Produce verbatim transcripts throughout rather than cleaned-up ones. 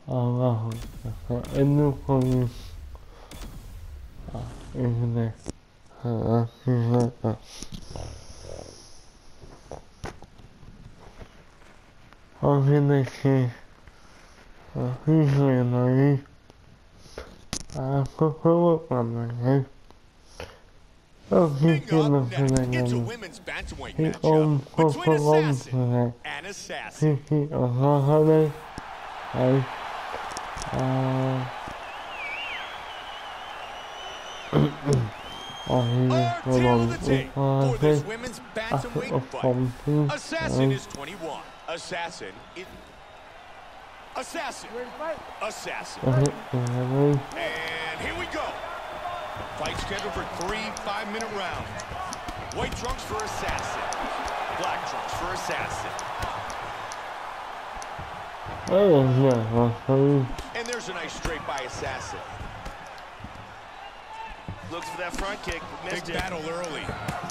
abajo, en un con en de Alguien que hizo en ahí a poco cuando es Coming up next, it's a women's bantamweight matchup between Assassin and Assassin. Our tale of the tape for this women's bantamweight fight. Assassin is twenty-one. Assassin is... Assassin. Assassin. And here we go. Fight scheduled for three five-minute rounds. White trunks for Assassin. Black trunks for Assassin. And there's a nice straight by Assassin. Looks for that front kick. Missed Big it. battle early.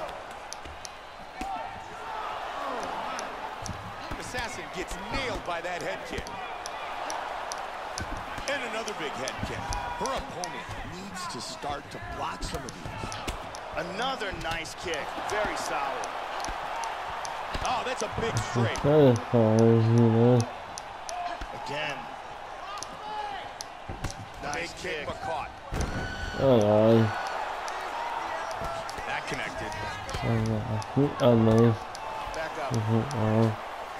Assassin gets nailed by that head kick. And another big head kick. Her opponent needs to start to block some of these. Another nice kick. Very solid. Oh, that's a big straight. Again. Nice Big kick. kick, but caught. That connected. Back up.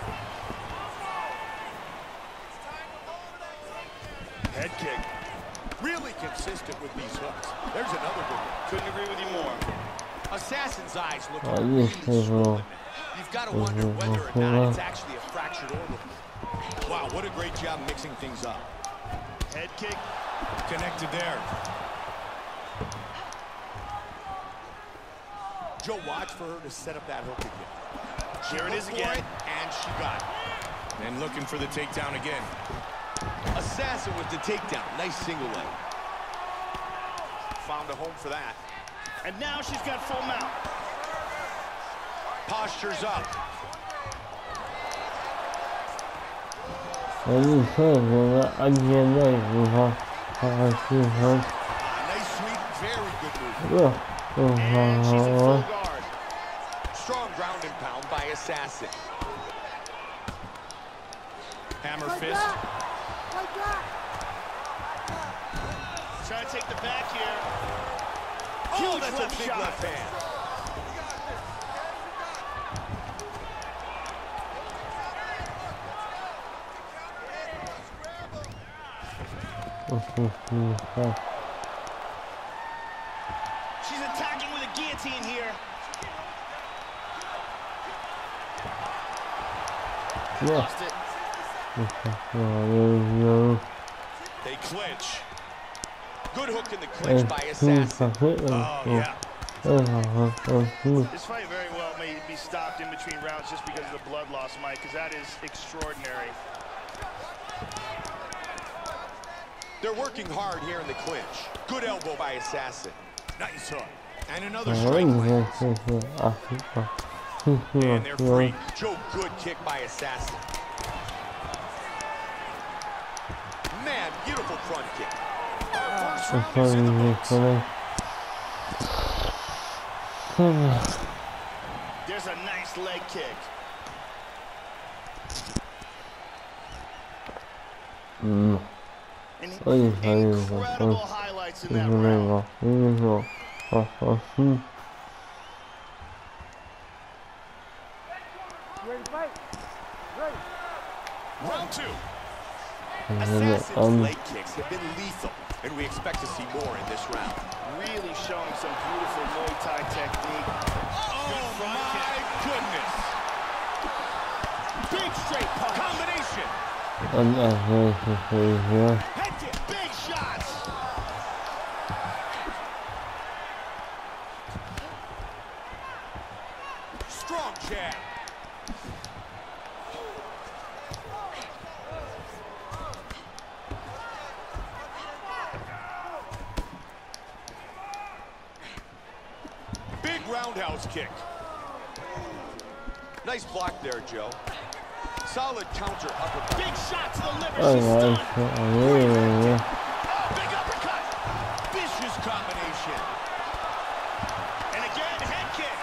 Head kick. Really consistent with these hooks. There's another good one. Couldn't agree with you more. Assassin's eyes look really swollen. You've got to wonder whether or not it's actually a fractured orbital. Wow, what a great job mixing things up. Head kick. Connected there. Joe, watch for her to set up that hook again. She Here it is looked again. for it, and she got it. And looking for the takedown again. Assassin with the takedown. Nice single leg. Found a home for that. And now she's got full mount. Posture's up. Nice Nice sweep, very good move. And she's in full guard. Strong ground and pound by Assassin. Hammer fist. Trying to take the back here. Oh, Huge that's left a big shot. left hand. She's attacking with a guillotine here. Lost it. They clinch. Good hook in the clinch by Assassin. Oh, yeah. This fight very well may be stopped in between rounds just because of the blood loss, Mike, because that is extraordinary. They're working hard here in the clinch. Good elbow by Assassin. Nice hook. And another straight lands. And they're free. Joe, good kick by Assassin. Man, beautiful front kick. Our first round is in the books. There's a nice leg kick. Mm. And Ay, ay, incredible ay. highlights in that round. Round two. Assassin's leg kicks have been lethal, and we expect to see more in this round. Really showing some beautiful Muay Thai technique. Oh, my goodness. Big straight punch. Combination. Head kick. Big shots. Strong jab. Big roundhouse kick. Nice block there, Joe. Solid counter uppercut. Big shot to the liver. Oh, She's yeah, stunned. yeah, yeah, yeah. Oh, big uppercut. Vicious combination. And again, head kick.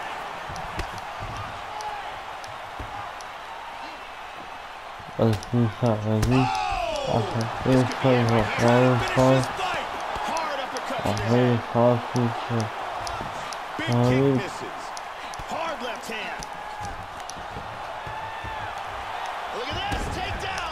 Oh, he's not ready. Oh! Okay, This it's could be it over. right here. Now Finish it's fine. this fight. Hard uppercut I to the really head. thought he could. Big Oh, kick yeah. misses. Hard left hand. Look at this, takedown.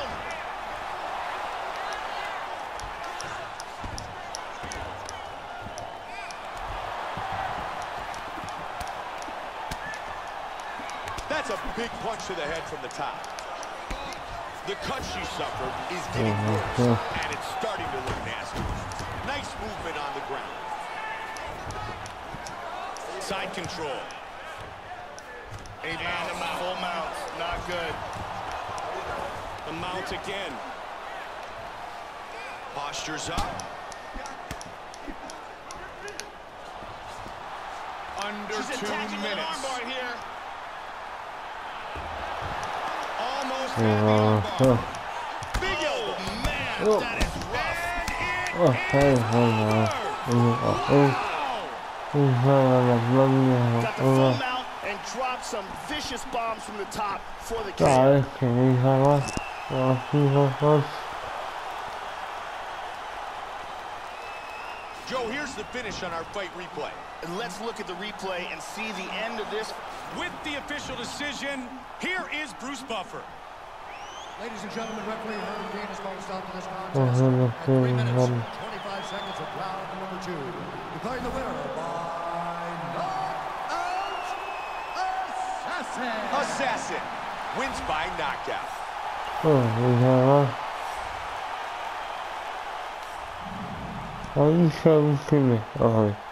That's a big punch to the head from the top. The cut she suffered is getting Mhm, worse, yeah. and it's starting to look nasty. Nice movement on the ground. Side control. A mount, full mount, not good. The mount again. Postures up. Under She's two attacking with an minutes. armbar here. Almost Yeah, had the uh, armbar. huh. Big elbow. Man, Oh. that is rough. Oh, hey, hey, now. Oh, oh, he's not on the bloody Got the hell. full mount and dropped some vicious bombs from the top for the K O. Sorry, can we have us? Well, he's a first. Joe, here's the finish on our fight replay. And let's look at the replay and see the end of this. With the official decision, here is Bruce Buffer. Ladies and gentlemen, referee Herman Dean has called a stop to this Oh, contest he's a at three minutes good and twenty-five seconds of round number two. Declaring the winner by knockout, Assassin. Assassin wins by knockout. Oh, we have us. Are you sure we can? Oh,